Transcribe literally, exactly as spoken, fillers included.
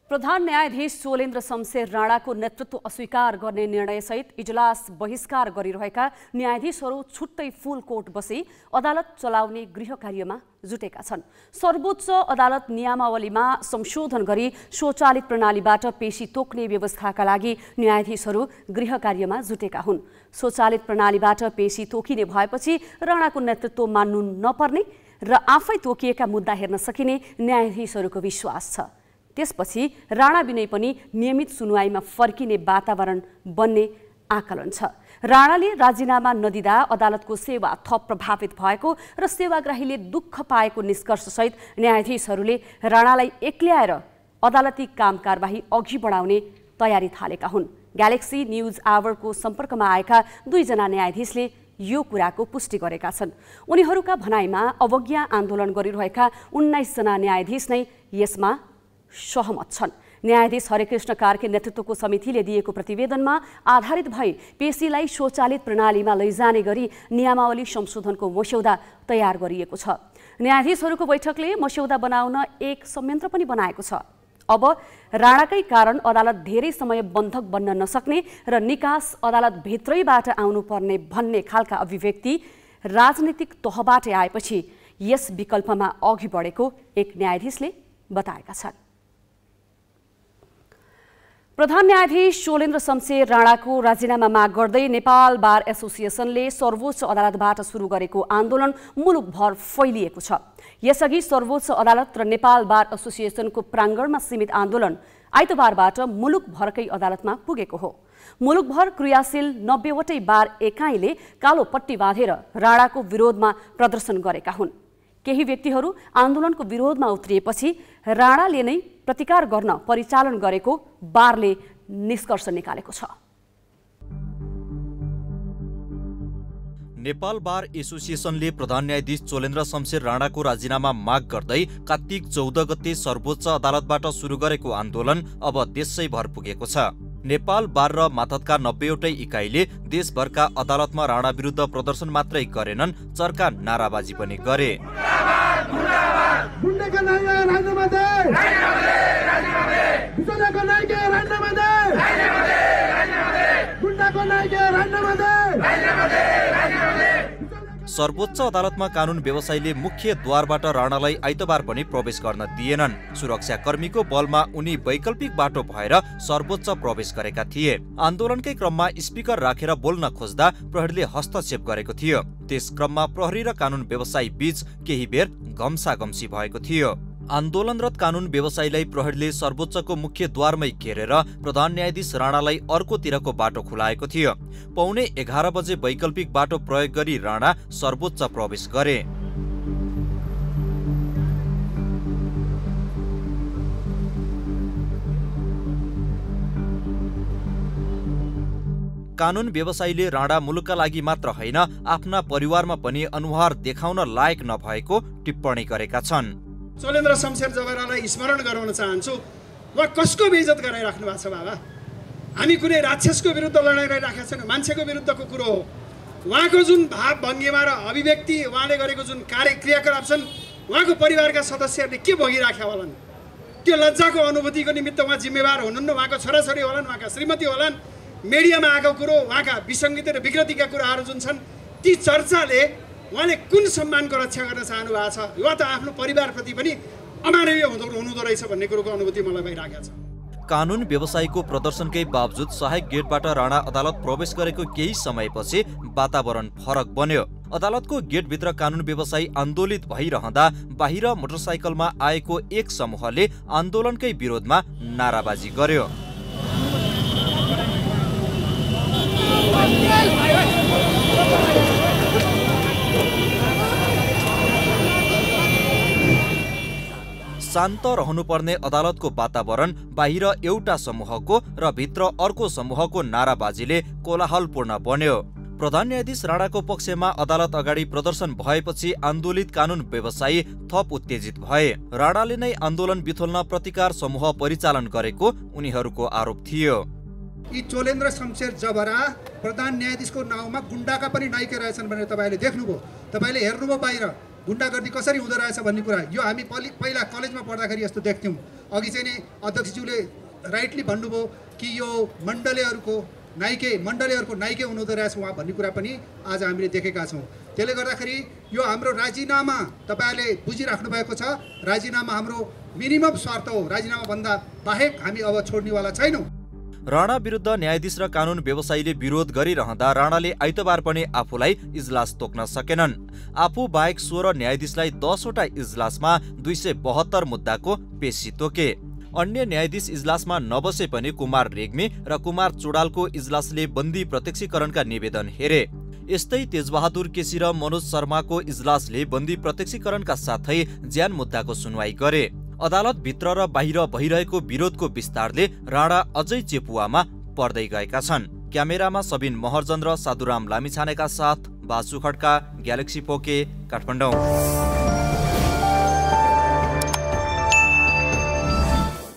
प्रधान न्यायाधीश चोलेन्द्र शमशेर राणाको नेतृत्व अस्वीकार गर्ने निर्णयसहित इजलास बहिष्कार गरिरहेका न्यायाधीशहरू छुट्टै फुल कोर्ट बसी अदालत चलाउने गृह कार्यमा जुटेका छन्। सर्वोच्च अदालत नियमावलीमा संशोधन गरी स्वचालित प्रणालीबाट पेशी तोक्ने व्यवस्थाका लागि न्यायाधीशहरू गृह कार्यमा जुटेका हुन्। स्वचालित प्रणालीबाट पेशी तोकिने भएपछि राणाको नेतृत्व मान्नु नपर्ने र आफै तोकिएका मुद्दा हेर्न सकिने न्यायाधीशहरूको विश्वास छ। त्यसपछि राणा बिनै पनि नियमित सुनुवाईमा फर्किने वातावरण बन्ने आकलन छ। राणाले राजीनामा नदिँदा अदालतको सेवा थप प्रभावित भएको र सेवाग्राहीले दुःख पाएको निष्कर्षसहित न्यायाधीशहरूले राणालाई एक्ल्याएर अदालती काम कारबाही अघि बढाउने तयारी थालेका हुन्। ग्यालेक्सी न्यूज आवरको सम्पर्कमा आएका दुईजना न्यायाधीशले यो कुराको पुष्टि गरेका छन्। उनीहरूका भनाइमा अवज्ञा आन्दोलन गरिरहेका उन्नाइस जना न्यायाधीश नै यसमा सहमत छन्। न्यायाधीश हरेकृष्ण कार्की नेतृत्वको समितिले दिएको प्रतिवेदनमा आधारित भई पेशीलाई स्वचालित प्रणालीमा लैजाने गरी नियमावली संशोधनको मस्यौदा तयार गरिएको छ। न्यायाधीशहरूको बैठकले मस्यौदा बनाउन एक संयन्त्र पनि बनाएको छ। अब राणाकै कारण अदालत धेरै समय बन्धक बन्न नसक्ने र निकास अदालत भित्रैबाट आउनुपर्ने भन्ने खालका अभिव्यक्ति राजनीतिक तहबाट आएपछि यस विकल्पमा अघि बढेको एक न्यायाधीशले बताएका छन्। प्रधान न्यायाधीश चोलेन्द्र शमशेर राणाको राजीनामा माग गर्दै नेपाल बार एसोसिएसनले सर्वोच्च अदालतबाट सुरु गरेको आन्दोलन मुलुकभर फैलिएको छ। यसअघि सर्वोच्च अदालत र नेपाल बार एसोसिएसनको प्राङ्गणमा सीमित आन्दोलन आइतबारबाट मुलुकभरकै अदालतमा पुगेको हो। मुलुकभर क्रियाशील नब्बेवटै बार एकाइले कालो पट्टी बाँधेर राणाको विरोधमा प्रदर्शन गरेका हुन्। केही व्यक्तिहरू आन्दोलनको विरोधमा उत्रिएपछि राणाले नै प्रतिकार गर्न परिचालन गरेको बारले निष्कर्ष निकालेको छ। नेपाल बार एसोसिएसनले प्रधान न्यायाधीश चोलेन्द्र शमशेर राणाको राजीनामा माग गर्दै कार्तिक चौध गते सर्वोच्च अदालतबाट सुरु गरेको आन्दोलन अब देशैभर पुगेको छ। नेपाल बार र मातहतका नब्बेवटै इकाइले देशभरका अदालतमा राणा विरुद्ध प्रदर्शन मात्रै गरेनन्, चर्का नाराबाजी पनि गरे। सर्वोच्च अदालतमा कानून व्यवसायीले मुख्य द्वारबाट राणालाई आइतबार पनि प्रवेश गर्न दिएनन्। सुरक्षाकर्मीको बलमा उनी वैकल्पिक बाटो भएर सर्वोच्च प्रवेश गरेका थिए। आन्दोलनकै क्रममा स्पिकर राखेर बोल्न खोज्दा प्रहरीले हस्तक्षेप गरेको थियो। त्यस क्रममा प्रहरी र कानून व्यवसायी बीच केही बेर घम्साघम्सी भएको थियो। आन्दोलनरत कानून व्यवसायीलाई प्रहरीले सर्वोच्चको मुख्य द्वारमै घेरेर प्रधान न्यायाधीश राणालाई अर्कोतिरको बाटो खुलाएको थियो। पौने एघार बजे वैकल्पिक बाटो प्रयोग गरी राणा सर्वोच्च प्रवेश गरे। कानून व्यवसायीले राणा मुलुकका लागि मात्र होइन, आफ्ना परिवारमा पनि अनुहार देखाउन लायक नभएको टिप्पणी गरेका छन्। चोलेन्द्र शमशेर जबरालाई स्मरण गराउन चाहन्छु, उहाँ कसको बेइज्जत गराइराख्नु भएको छ बाबा? हामी कुनै राक्षसको विरुद्ध लडाइँ गरिराखेका छैनौँ, मान्छेको विरुद्धको कुरो हो। उहाँको जुन भाव भङ्गिमा र अभिव्यक्ति, उहाँले गरेको जुन कार्य क्रियाकलाप छन्, उहाँको परिवारका सदस्यहरूले के भोगिराखेका होलान्? त्यो लज्जाको अनुभूतिको निमित्त उहाँ जिम्मेवार हुनुहुन्न। उहाँको छोराछोरी होलान्, उहाँका श्रीमती होलान्। मिडियामा आएको कुरो, उहाँका विसङ्गति र विकृतिका कुराहरू जुन छन्, ती चर्चाले उहाँले कुन सम्मानको रक्षा गर्न चाहनु भएको छ? यो त आफ्नो परिवारप्रति पनि अमानवीय हुँदो रहेछ भन्ने कुरोको अनुभूति मलाई भइरहेको छ। कानून व्यवसायीको प्रदर्शनकै बावजुद सहायक गेटबाट राणा अदालत प्रवेश गरेको केही समयपछि वातावरण फरक बन्यो। अदालतको गेटभित्र कानून व्यवसायी आन्दोलित भइरहँदा बाहिर मोटरसाइकलमा आएको एक समूहले आन्दोलनकै विरोधमा नाराबाजी गर्यो। शान्त रहनुपर्ने अदालतको वातावरण बाहिर एउटा समूहको र भित्र अर्को समूहको नाराबाजीले कोलाहलपूर्ण बन्यो। प्रधान न्यायाधीश राणाको पक्षमा अदालत अगाडि प्रदर्शन भएपछि आन्दोलित कानून व्यवसायी थप उत्तेजित भए। राणाले नै आन्दोलन बिथोल्न प्रतिकार समूह परिचालन गरेको उनीहरूको आरोप थियो। यी चोलेन्द्र शमशेर जबरा प्रधान न्यायाधीशको नाउँमा गुण्डाका पनि नाइके रहेछन् भनेर तपाईँले देख्नुभयो, तपाईँले हेर्नुभयो बाहिर। गुन्डागर्दी कसरी हुँदो रहेछ भन्ने कुरा यो हामी पहिला कलेजमा पढ्दाखेरि यस्तो देख्थ्यौँ। अघि चाहिँ नै अध्यक्षज्यूले राइटली भन्नुभयो कि यो मण्डलेहरूको नाइके मण्डलेहरूको नाइके हुनुहुँदो रहेछ उहाँ भन्ने कुरा पनि आज हामीले देखेका छौँ। त्यसले गर्दाखेरि यो हाम्रो राजीनामा तपाईँहरूले बुझिराख्नु भएको छ, राजीनामा हाम्रो मिनिमम स्वार्थ हो, राजीनामाभन्दा बाहेक हामी अब छोड्नेवाला छैनौँ। राणा विरुद्ध न्यायाधीश र कानुन व्यवसायीले विरोध गरिरहँदा राणाले आइतबार पनि आफूलाई इजलास तोक्न सकेनन्। आफू बाहेक सोह्र न्यायाधीशलाई दसवटा इजलासमा दुई सय बहत्तर मुद्दाको पेशी तोके। अन्य न्यायाधीश इजलासमा नबसे पनि कुमार रेग्मी र कुमार चुडालको इजलासले बन्दी प्रत्यक्षीकरणका निवेदन हेरे। यस्तै तेजबहादुर केसी र मनोज शर्माको इजलासले बन्दी प्रत्यक्षीकरणका साथै ज्यान मुद्दाको सुनवाई गरे। अदालतभित्र र बाहिर भइरहेको विरोधको विस्तारले राणा अझै चेपुवामा पर्दै गएका छन्। क्यामेरामा सबिन महर्जन र साधुराम लामिछानेका साथ बासु खड्का, ग्यालेक्सी पोके, काठमाडौँ।